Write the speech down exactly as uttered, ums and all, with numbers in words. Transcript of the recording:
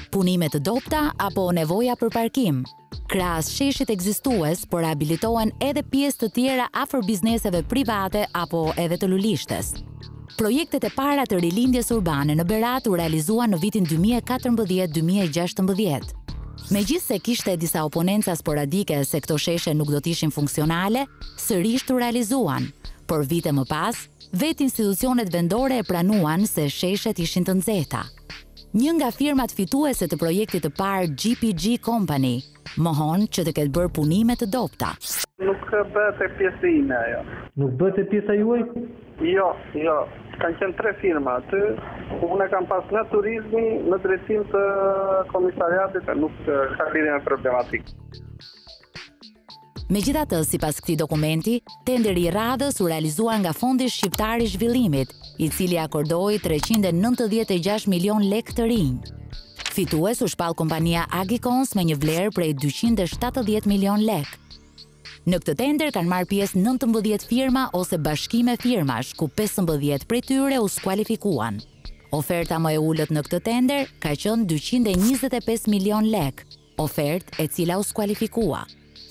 punime të dobta apo nevoja për parkim. Krahas sheshit ekzistues, por habilitohen edhe pjesë të tjera afër bizneseve private apo edhe të lulishtes. Projektet e para të rilindjes urbane në Berat u realizuan në vitin dy mijë e katërmbëdhjetë dy mijë e gjashtëmbëdhjetë. Megjithse kishte disa oponenca sporadike se këto sheshe nuk do t'ishin funksionale, sërish u realizuan, por vite më pas, vetë institucionet vendore e pranuan se sheshet ishin të nxehta. Një nga firmat fituese të projektit të parë G P G Company mohon që të ketë bërë punime të dobta. Nuk bëhet e pjesë ime ajo. Nuk bëhet e pjesa juaj? Jo, jo. Kanë qenë tre firma aty. Unë kam pas në turizmi, në drejtim të komisariatit, nuk ka lidhje me problematikë. Megjithatë, sipas këtij dokumenti, tenderi i radhës u realizua nga Fondi Shqiptar i Zhvillimit, i cili akordoi treqind e nëntëdhjetë e gjashtë milion lekë të rinj. Fitues u shpall kompania Agicons me një vlerë prej dyqind e shtatëdhjetë milion lekë. Në këtë tender kanë marrë pjesë nëntëmbëdhjetë firma ose bashkime firmash, ku pesëmbëdhjetë prej tyre u skualifikuan. Oferta më e ulët në këtë tender ka qenë dyqind e njëzet e pesë milion lekë, ofertë e cila u skualifikua.